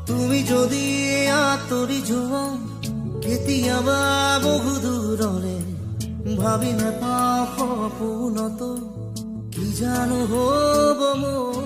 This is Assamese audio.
তুমি যদি আঁতৰি যোৱা কেতিয়াবা বহু দূৰলে ভাবি নাপাওঁ সপোনতো কি জানো হ'ব মোৰ